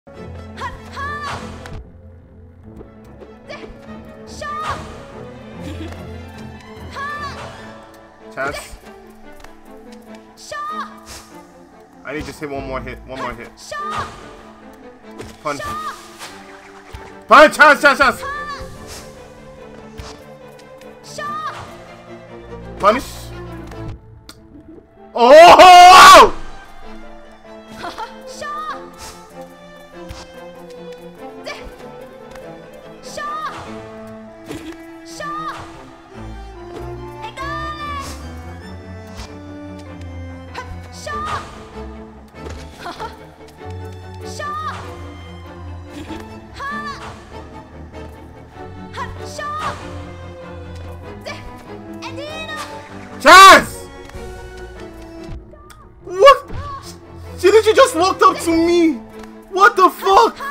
Chance. I need to just hit one more hit. One more hit. Punch. Punch! Chance! Chance! Chance! Punish. Oh! Chance! What? She literally just walked up to me. What the fuck?